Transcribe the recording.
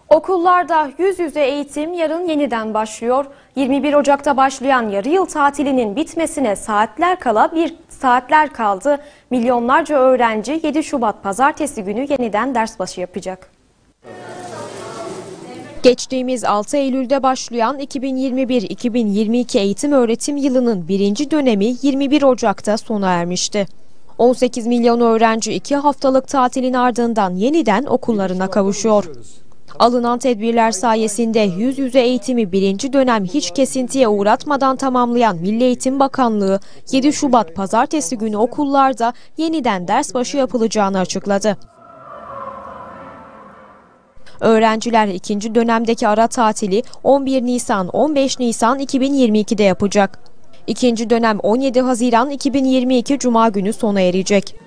Okullarda yüz yüze eğitim yarın yeniden başlıyor. 21 Ocak'ta başlayan yarı yıl tatilinin bitmesine saatler kaldı. Milyonlarca öğrenci 7 Şubat Pazartesi günü yeniden ders başı yapacak. Geçtiğimiz 6 Eylül'de başlayan 2021-2022 eğitim öğretim yılının birinci dönemi 21 Ocak'ta sona ermişti. 18 milyon öğrenci 2 haftalık tatilin ardından yeniden okullarına kavuşuyor. Alınan tedbirler sayesinde yüz yüze eğitimi birinci dönem hiç kesintiye uğratmadan tamamlayan Milli Eğitim Bakanlığı 7 Şubat Pazartesi günü okullarda yeniden ders başı yapılacağını açıkladı. Öğrenciler ikinci dönemdeki ara tatili 11 Nisan-15 Nisan 2022'de yapacak. İkinci dönem 17 Haziran 2022 Cuma günü sona erecek.